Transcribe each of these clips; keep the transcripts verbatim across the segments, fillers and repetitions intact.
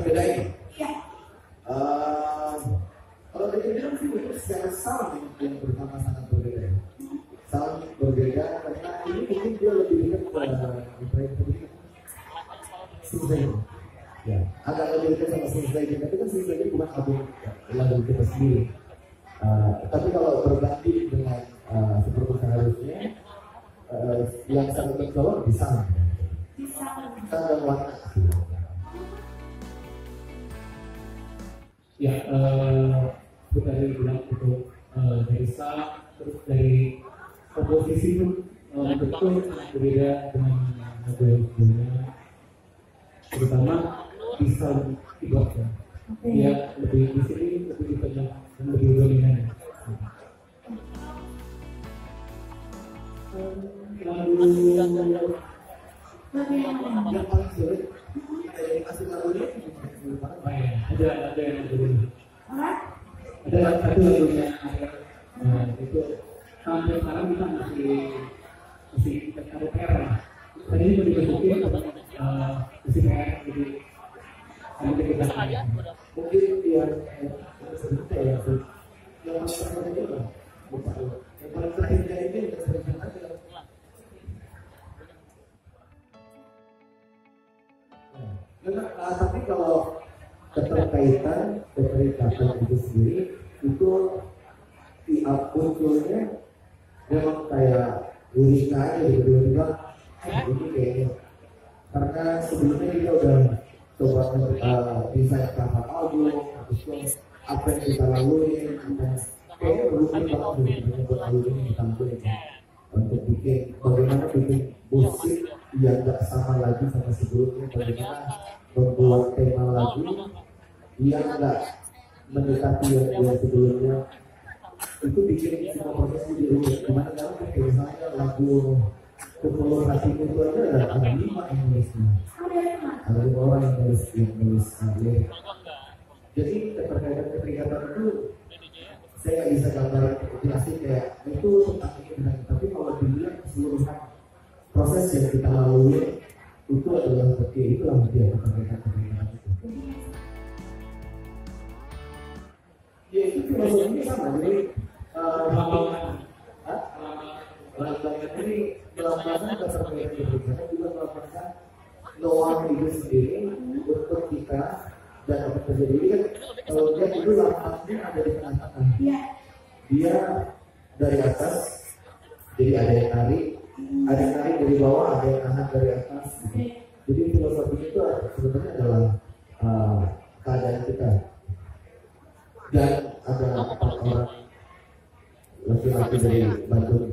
bedain. Iya. Uh, kalau dari bilang sih itu secara sound yang pertama sangat berbeda. Sound berbeda karena ini mungkin dia lebih dekat ke Ibrahim tadi. Selesai. Ya, agak lebih dekat sama selesai. Tapi kan selesai ini bukan album lagu kita sendiri. Uh, tapi kalau berbanding dengan uh, seperti seharusnya, uh, yang sangat mencolok di sana. Sangat warna. Ya, uh, kita tadi bilang untuk uh, dari sah, terus dari komposisi pun uh, betul berbeda dengan lagu yang sebelumnya, terutama di sound keyboardnya. Dia lebih di sini lebih di tengah dan lebih dominan. Lagu yang paling sulit dari asli lagu ini ada ada yang dulu ada satu lagunya nah, itu sampai sekarang kita masih masih kita taruh P R lah. Tadi ini mau dibentukin masih P R jadi sampai kita mungkin dia sebentar ya yang paling terakhir itu lah yang paling terakhirnya ini yang sering ada. Nah, tapi kalau keterkaitan keterikatan itu sendiri itu di munculnya memang kayak liriknya aja gitu tiba-tiba ini kayaknya karena sebelumnya kita udah coba uh, desain cover album terus apa yang kita lalui kayaknya berubah banget untuk buat album ini ditampilkan untuk bikin bagaimana bikin musik yang gak sama lagi sama sebelumnya, bagaimana membuat tema lagu yang gak mendekati yang, yang sebelumnya itu bikin semua proses jadi rumit. Gimana kalau kayak misalnya lagu Kepulauan Hatiku itu aja ada, ada lima yang nulisnya, ada lima orang yang nulis yang nulis lirik. Jadi keterkaitan keterikatan itu saya nggak bisa gambar jelasin kayak itu tentang ini tentang ini. Tapi kalau dilihat keseluruhan proses yang kita lalui itu adalah seperti itulah dia keterkaitan keterikatan itu. Ya itu filosofinya sama. Jadi melambangkan ini melambangkan keterkaitan keterikatan juga melambangkan Noah itu sendiri untuk kita. Dan apa terjadi ini kan kalau dia itu lambangnya ada di tengah-tengah. Dia dari atas, jadi ada yang narik, ada yang narik dari bawah, ada yang nahan dari atas. Gitu. Jadi filosofi itu sebenarnya adalah uh, keadaan kita. Dan ada empat orang laki-laki dari Bandung.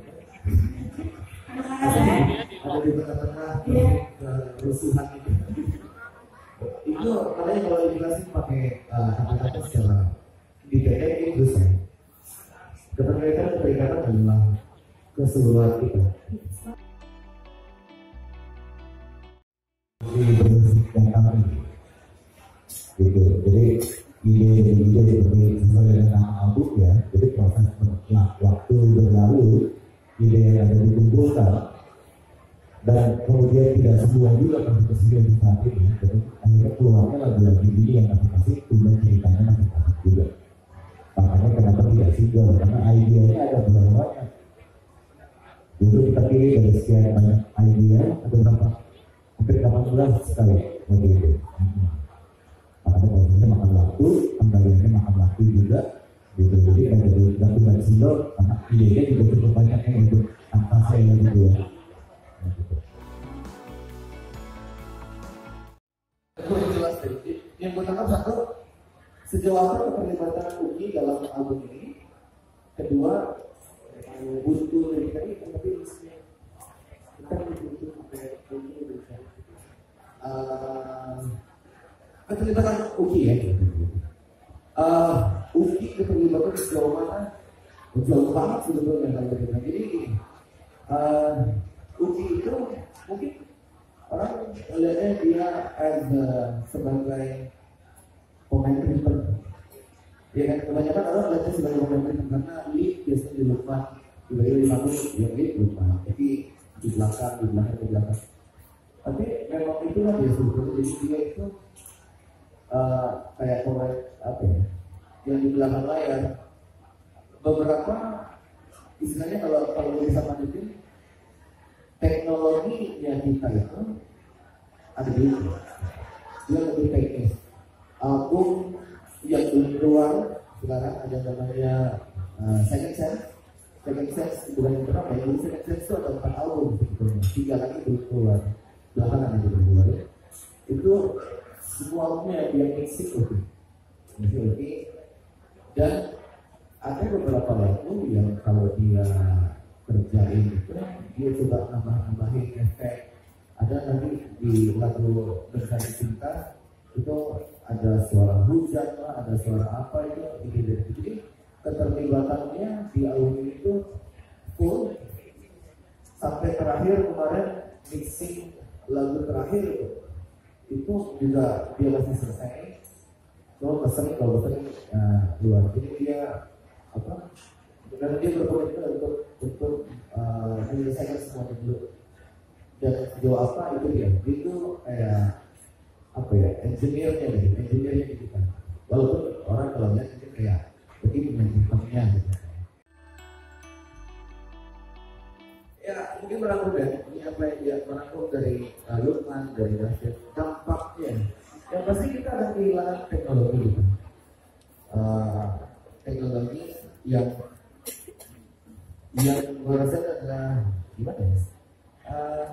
Ada di tengah-tengah kerusuhan itu. Itu makanya kalau dijelasin pakai uh, kata-kata secara detail itu susah. Keterkaitan keterikatan adalah keseluruhan kita. Jadi bermusik dan kami, gitu. Jadi ide-ide seperti sesuai dengan album ya. Jadi proses waktu berlalu, ide yang ada dikumpulkan. Dan kemudian tidak semua juga konstitusi di saat ini, jadi akhirnya keluarnya lagu-lagu ini yang masih kasih, kemudian ceritanya masih kasih juga. Makanya kenapa tidak single, karena idenya ada berapa banyak. Jadi kita pilih dari sekian banyak idea, ada berapa? Hampir delapan belas sekali waktu itu. Makanya prosesnya makan waktu, kembaliannya makan waktu juga. Gitu. Jadi ada dari lagu dan single, karena idenya juga cukup banyak yang untuk tanpa saya gitu ya. Yang pertama satu, sejauh apa keterlibatan U I dalam album ini. Kedua, buntu dari tadi tapi isinya kita buntu sampai buntu bisa. Keterlibatan U I ya. Uh, U I keterlibatan sejauh mana? Jauh banget sebetulnya kalau kita. Jadi uh, U I itu mungkin orang melihatnya dia as uh, sebagai pemain kripto. Ya kan kebanyakan orang melihatnya sebagai pemain kripto karena lead biasanya di depan, tiba-tiba di panggung ya lead lupa. Tapi di belakang, di belakang, di belakang. Tapi memang itulah dia sebetulnya. Jadi dia itu uh, kayak proyek apa ya, yang di belakang layar beberapa istilahnya kalau kalau bisa lanjutin teknologi yang kita itu ada di itu, dia lebih teknis. Album yang belum keluar sekarang ada namanya uh, Second Sense. Second Sense bukan yang pertama ya, jadi Second Sense itu ada empat album sebetulnya, tiga lagi belum keluar, belakangan aja belum keluar ya. Itu semua albumnya dia mixing oke, mixing oke, dan ada beberapa lagu yang kalau dia kerjain itu dia coba nambah-nambahin efek. Ada nanti di lagu Bersani Cinta itu ada suara hujan lah, ada suara apa itu, ini dan itu. Jadi keterlibatannya di album itu full sampai terakhir kemarin mixing lagu terakhir itu, itu juga dia masih selesai. Kalau pesen kalau pesen uh, luar, jadi dia apa? Dan dia berkomitmen untuk untuk uh, menyelesaikan semua dulu. Dan sejauh apa itu dia, itu kayak apa ya, engineer-nya gitu, engineer-nya gitu kan. Walaupun orang kalau lihat itu kayak begini menjadikannya gitu. Ya mungkin merangkum ya, ini apa yang dia merangkum dari uh, Lukman, dari Rashid, dampaknya. Yang pasti kita akan kehilangan teknologi gitu. Uh, teknologi yang yang gue rasa adalah gimana ya? Uh,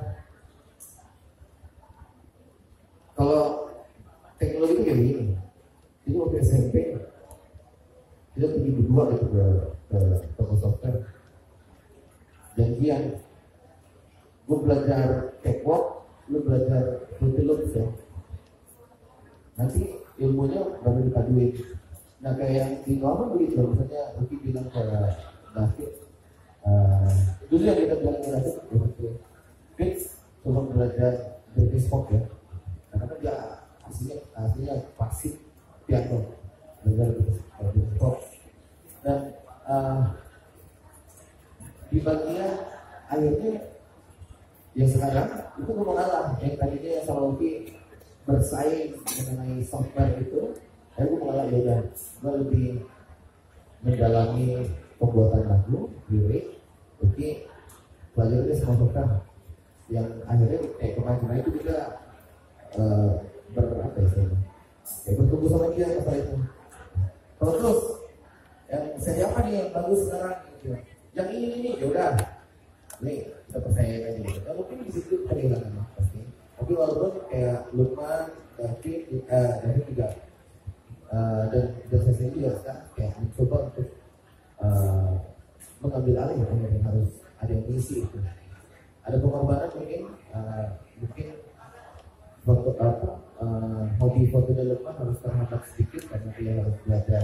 kalau teknologi itu kayak gini, itu waktu S M P kita pergi berdua gitu ke, ke toko software, janjian, gue belajar cakewalk, lu belajar Fruity Loops ya, nanti ilmunya baru dikaduin. Nah kayak yang di kawan begitu, misalnya Ruki bilang ke David, uh, dulu yang kita bilang ke David, ya betul. Fix, coba belajar dari pop ya, karena kan dia aslinya aslinya pasif piano, belajar dari pop. Dan uh, di bagian akhirnya yang sekarang itu gue mengalah, yang tadinya yang sama Lucky bersaing mengenai software itu, saya gue mengalah ya, gue lebih mendalami pembuatan lagu, lirik, oke, pelajarannya semua software. Yang akhirnya kayak kemarin-kemarin itu juga uh, berapa ya saya kayak bertumbuh sama dia masalah itu. Kalau terus yang saya apa nih yang bagus sekarang gitu, yang ini ini ya udah nih kita percaya aja gitu. Nah, mungkin di situ kehilangan pasti. Tapi walaupun kayak Lukman, David, uh, David juga uh, dan dan saya sendiri juga kan kayak mencoba untuk uh, mengambil alih ya, yang harus ada yang mengisi itu. Ada pengorbanan mungkin, uh, mungkin foto apa, uh, hobi fotonya Lukman harus terhambat sedikit karena dia harus belajar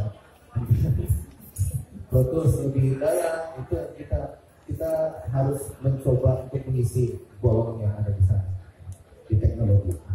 foto lebih dalam. Itu kita kita harus mencoba untuk mengisi bolong yang ada di sana di teknologi.